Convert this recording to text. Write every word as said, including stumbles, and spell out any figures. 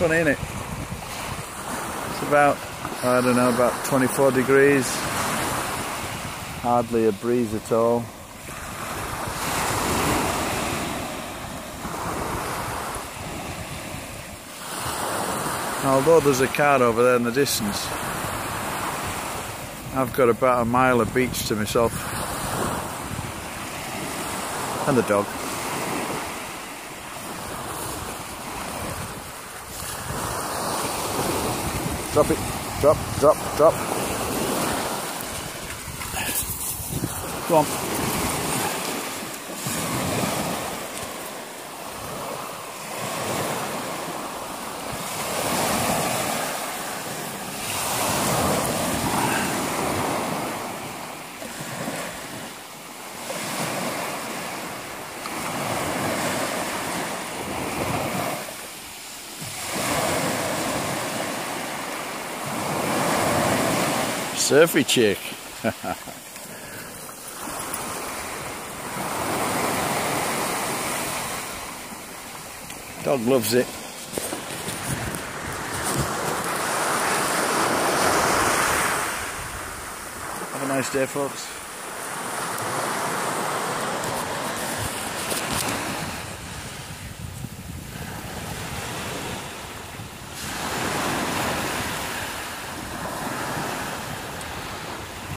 funny, isn't it? It's about, I don't know, about twenty-four degrees. Hardly a breeze at all. Although there's a car over there in the distance, I've got about a mile of beach to myself. And the dog. Drop it. Drop, drop, drop. Go on. Surfy chick. Dog loves it. Have a nice day, folks.